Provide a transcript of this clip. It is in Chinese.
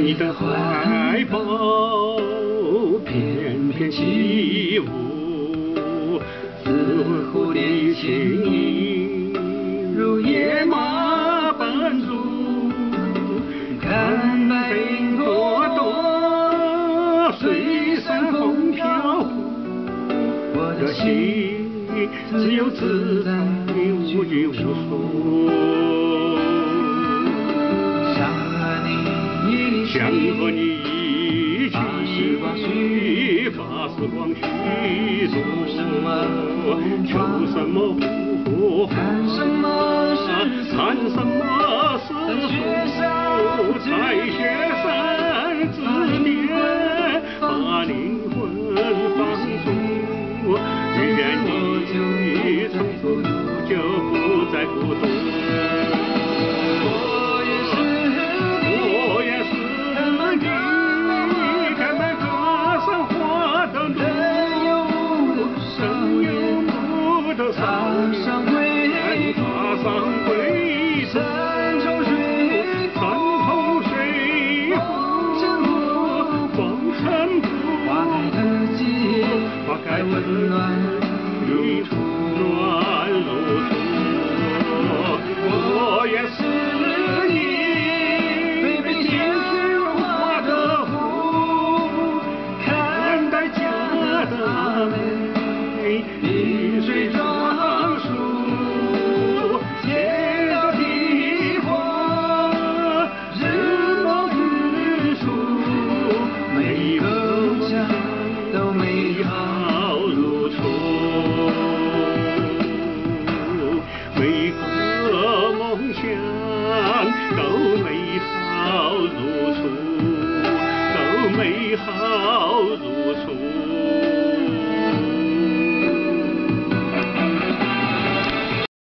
你的怀抱，翩翩起舞，似乎的情意如野马奔逐，看白云朵朵，随山风飘忽，我的心自由自在，无拘无束。 想和你一起把时光虚度，求什么不谈什么世俗，在雪山之巅把灵魂放逐，愿你长久不再孤独。